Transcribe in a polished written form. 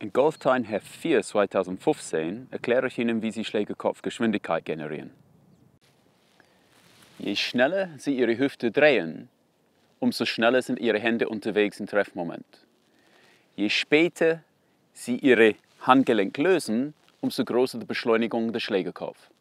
In Golf Time Heft 4 2015 erkläre ich Ihnen, wie Sie Schlägerkopfgeschwindigkeit generieren. Je schneller Sie Ihre Hüfte drehen, umso schneller sind Ihre Hände unterwegs im Treffmoment. Je später Sie Ihre Handgelenk lösen, umso größer die Beschleunigung des Schlägerkopfs.